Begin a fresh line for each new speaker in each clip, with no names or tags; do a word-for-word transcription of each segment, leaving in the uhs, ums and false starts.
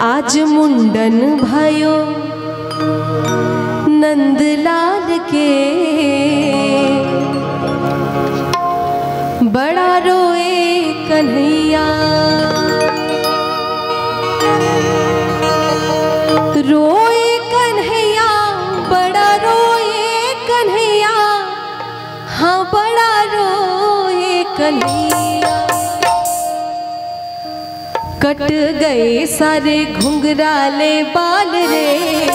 आज मुंडन भयो नंदलाल के, बड़ा रोए कन्हैया। रोए कन्हैया, बड़ा रोए कन्हैया, हाँ बड़ा रोए कन्हैया। कट गए सारे घुंघराले बाल रे,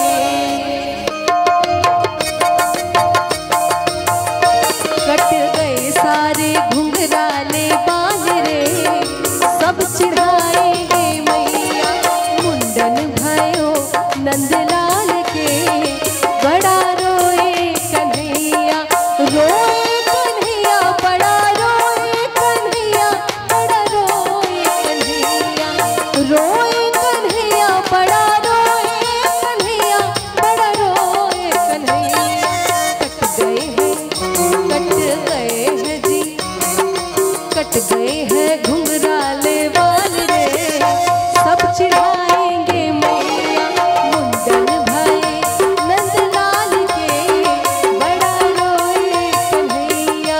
कट गए सारे घुंघराले बाल रे, सब चिढ़ाएंगे मैया मुंडन भयो नंदलाल के, बड़ा रोए कन्हैया। रोए कन्हैया, बड़ा रोए कन्हैया, बड़ा रोए कन्हैया। रोए कन्हैया, बड़ा रोए कन्हैया, बड़ा रोए कन्हैया। कट गए हैं, कट गए हैं जी, कट गए हैं घुंघराले बाल रे, सब चिढ़ाएंगे मैया मुंडन भये नंदलाल के, बड़ा रोए कन्हैया।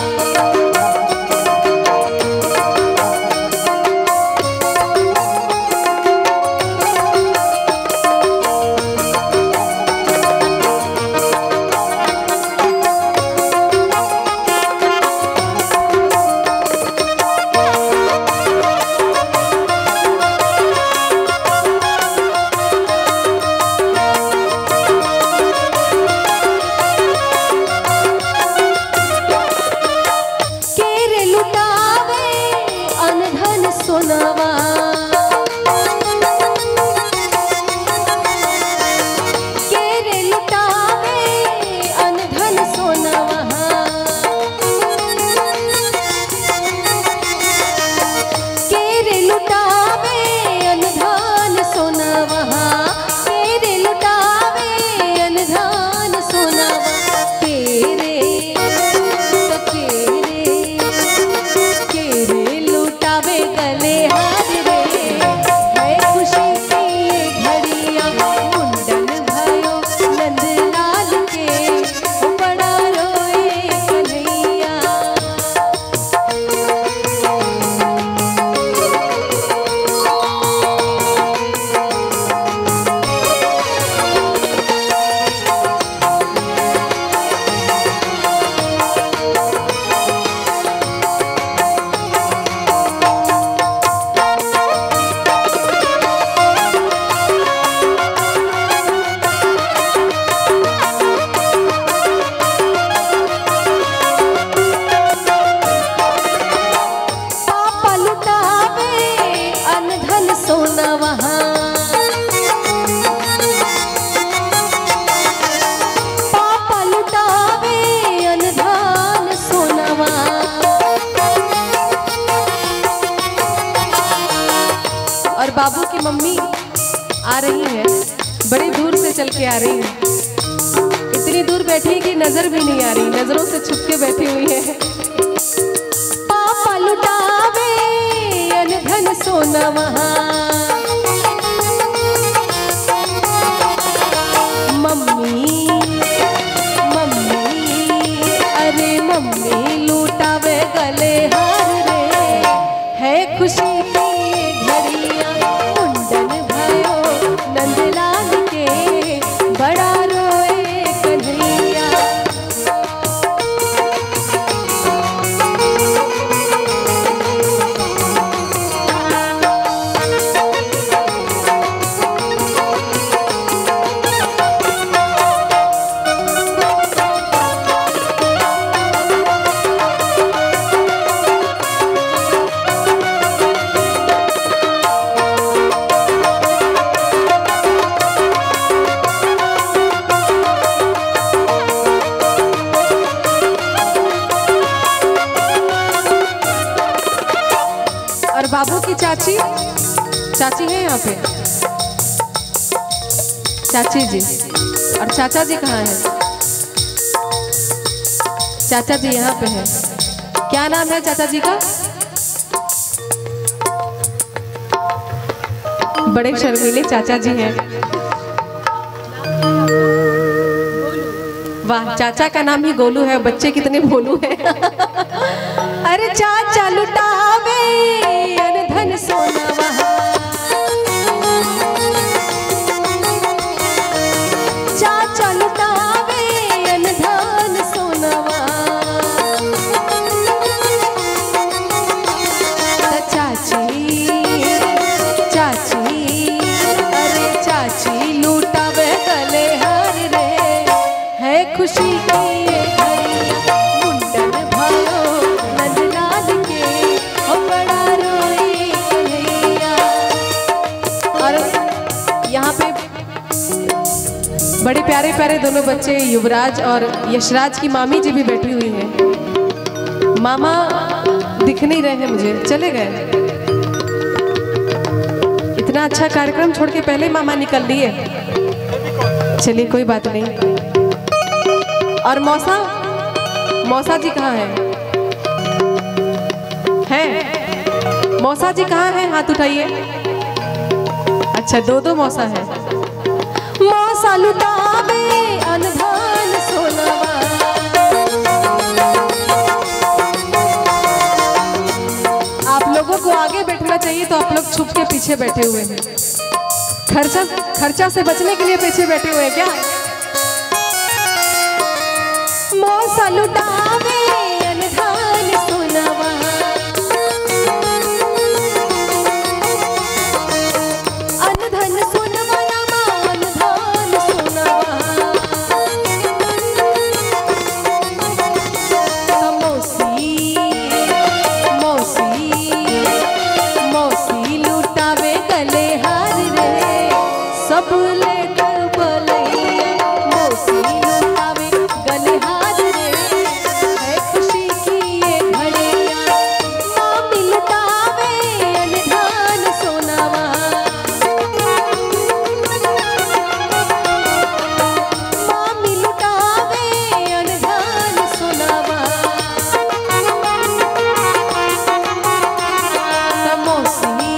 केरे लुटावे अनधन सोनवा, केरे लुटावे अनधन सोनवा, केरे लुटावे अनधन सोनवा, केरे लुटावे अनधन सोनवा। तेरे तो केरे, केरे लुटावे गले हार रे, है खुशी की ये घड़िया मुंडन भयो नंदलाल के, बड़ा रोए कन्हैया। पापा लुटावे अनधन सोनवा, पापा लुटावे अनधन सोनवा। और बाबू की मम्मी आ रही है, बड़ी दूर से चल के आ रही है, इतनी दूर बैठी कि नजर भी नहीं आ रही, नजरों से छुप के बैठी हुई है। पापा लुटावे अनधन सोनवा, मम्मी मम्मी, अरे मम्मी लुटावे गले हार रे, है खुशी की ये घड़िया मुंडन भयो नंदलाल के, बड़ा रोए कन्हैया। और बाबू की चाची, चाची है यहाँ पे, चाची जी। और चाचा जी कहाँ हैं? चाचा जी यहाँ पे हैं। क्या नाम है चाचा जी का? बड़े शर्मीले चाचा जी हैं। वाह, चाचा का नाम ही गोलू है, बच्चे कितने भोलू हैं। अरे चाचा लुटावे अन धन सोना वहा, चाचा लुटावे अन धन सोना वहा, चाची चाची अरे चाची लुटावे गले हार रे, है खुशी की ये घड़ी मुंडन भयो नंदलाल के, ओ बड़ा रोई कन्हैया। और यहाँ पे बड़े प्यारे प्यारे दोनों बच्चे युवराज और यशराज की मामी जी भी बैठी हुई हैं। मामा दिख नहीं रहे हैं मुझे, चले गए। इतना अच्छा कार्यक्रम छोड़ के पहले मामा निकल लिए। चलिए कोई बात नहीं। और मौसा, मौसा जी कहाँ हैं? हैं? मौसा जी कहाँ हैं? हाथ उठाइए। अच्छा, दो दो मौसा है। मौसा लुटावे अनधन सोनावा, आप लोगों को आगे बैठना चाहिए तो आप लोग छुप के पीछे बैठे हुए हैं। खर्चा खर्चा से बचने के लिए पीछे बैठे हुए हैं क्या? मौसा लुटावे अनधन सोनावा, अनधन सोनावा नामा अनधन सोनावा, मौसी मौसी मौसी लुटावे गले हार रे, सब लेकर बलैया मौसी लुटावे गले हार रे, है खुशी की ये घड़िया मामी लुटावे अनधन सोनावा, मामी लुटावे अनधन सोनावा, मौसी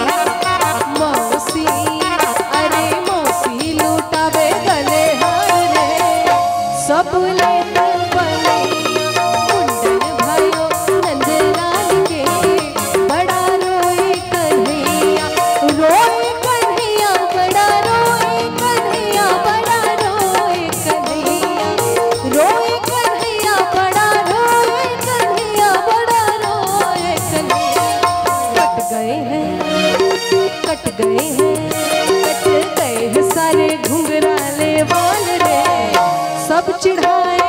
मौसी अरे मौसी लुटावे गले हार रे, सब लेकर बलैया मुंडन भयो नंदलाल के, बड़ा रोए कन्हैया रोए कन्हैया, बड़ा रोए कन्हैया, बड़ा रोए कन्हैया, रोए कन्हैया, बड़ा रोए कन्हैया, बड़ा रोए कन्हैया। कट गए हैं कट गए हैं कट गए हैं सारे घुंघराले बाल रे, सब चिढ़ाए